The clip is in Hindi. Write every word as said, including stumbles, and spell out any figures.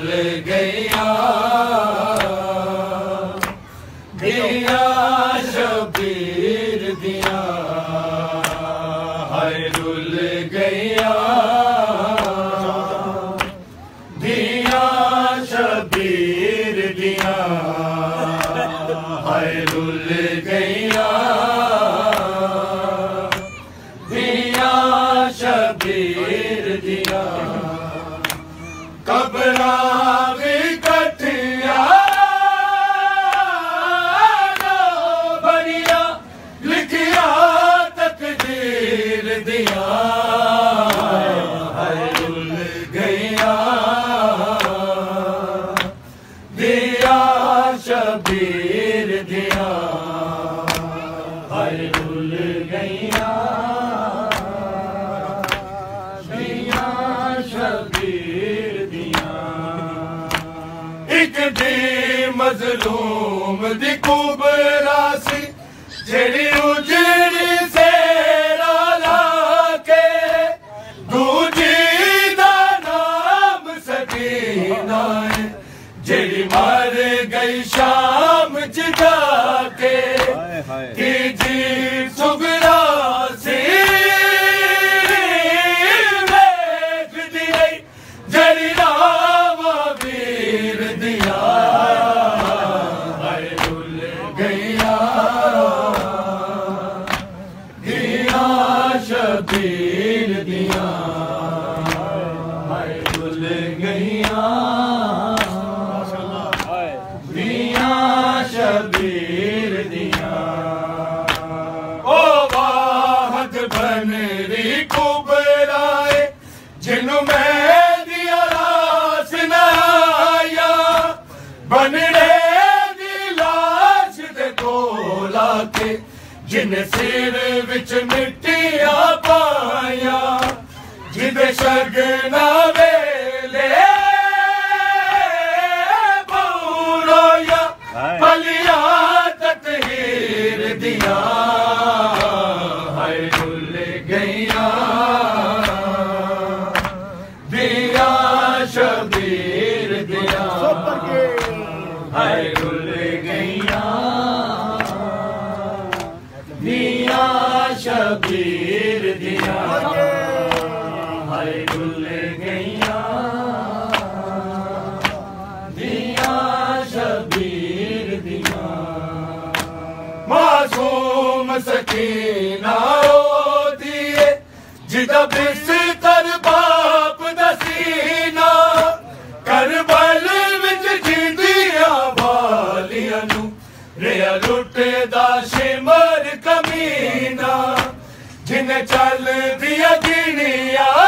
गैया दिया शबीर दिया हाय रुल गैया दिया शबीर दिया हाय रुल गैया दिया शबीर दिया कबरा भी कठिया बढ़िया लिखिया तकदीर दिया हाय रुल गैया दिया शबीर दिया हाय रुल गैया दिया शबीर एक दी मजलूम दी कुबरा सी जेड़ी उजड़ी से ला के दूजी दा नाम सकीना है जेड़ी मर गई शाम जगा के तीजी सुगरा सी वेख दी जेड़ी रावा वीर दिया हाय रुल गैया दिया शबीर दिया हाय रुल गैया दिया शबीर दिया ओ वाहद बनरी कुबराए जिन्हों मैं बनड़े दी लाश दे कोला के जिन सिर विच मिट्टिया पाया जिदे शगना वेले बहुरोया पलिया तकहीर दिया हाय रुल गैया दिया शबीर दिया हाय रुल गैया दिया शबीर दिया हाय रुल गैया दिया शबीर दिया मासूम सकीना होती है जिदा बिस्तर बाप दसीना करबल विच जिंदिया वालियां नू रेया लुटदा शिमर कमीना जिन्हें चल दिया गिनिया